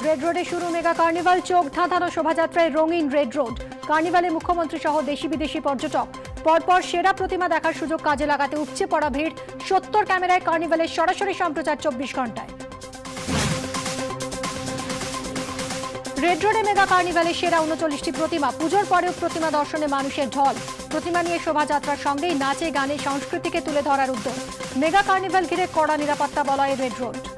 Red রোডে শুরু mega carnival, চোখ ধাঁধানো শোভাযাত্রায় রঙিন রেড রোড। কার্নিভালে মুখ্যমন্ত্রী সহ দেশি বিদেশি পর্যটক। পরপর সেরা প্রতিমা দেখার সুযোগ কাজে লাগাতে উপচে পড়া ভিড়। 70 ক্যামেরায় কার্নিভালের সরাসরি সম্প্রচার 24 ঘন্টায়। রেড রোডে মেগা কার্নিভালের সেরা 39টি প্রতিমা। পুজোর পরেও প্রতিমা দর্শনে মানুষের ঢল। প্রতিমা নিয়ে শোভাযাত্রার সঙ্গেই নাচে গানে সংস্কৃতিকে তুলে ধরার উদ্যোগ। মেগা কার্নিভাল ঘিরে কড়া নিরাপত্তা বলয়ে রেড রোড।